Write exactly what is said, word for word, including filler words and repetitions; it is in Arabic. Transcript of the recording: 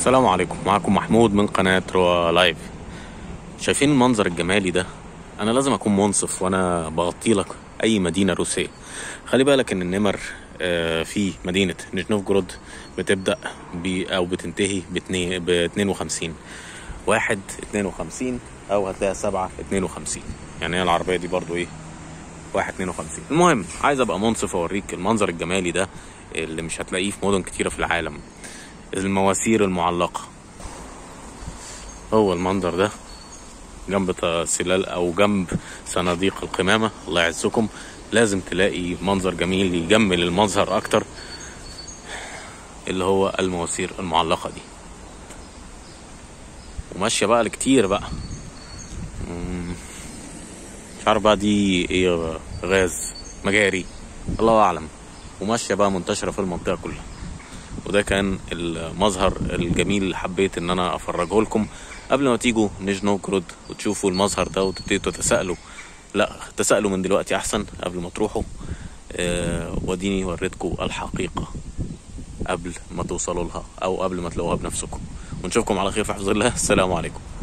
السلام عليكم، معكم محمود من قناة روا لايف. شايفين المنظر الجمالي ده؟ انا لازم اكون منصف وانا بغطي لك اي مدينة روسية. خلي بالك ان النمر آه، في مدينة نيجنوفجورود بتبدأ ب او بتنتهي ب اتنين وخمسين واحد اتنين وخمسين، او هتلاقيها سبعة اتنين وخمسين. يعني هي العربية دي برضو ايه واحد اتنين وخمسين. المهم، عايز ابقى منصف اوريك المنظر الجمالي ده اللي مش هتلاقيه في مدن كتيرة في العالم. المواسير المعلقة، هو المنظر ده جنب سلال او جنب صناديق القمامة. الله يعزكم، لازم تلاقي منظر جميل يجمل المظهر اكتر، اللي هو المواسير المعلقة دي. وماشية بقى لكتير بقى، مش عارف بقى دي ايه، غاز مجاري الله اعلم، وماشية بقى منتشرة في المنطقة كلها. وده كان المظهر الجميل اللي حبيت ان انا افرجه لكم قبل ما تيجوا نيجنوفجورود وتشوفوا المظهر ده وتبتدوا تتساءلوا. لا، تساءلوا من دلوقتي احسن قبل ما تروحوا. أه وديني وريتكم الحقيقة قبل ما توصلوا لها او قبل ما تلاقوها بنفسكم. ونشوفكم على خير في حفظ الله. السلام عليكم.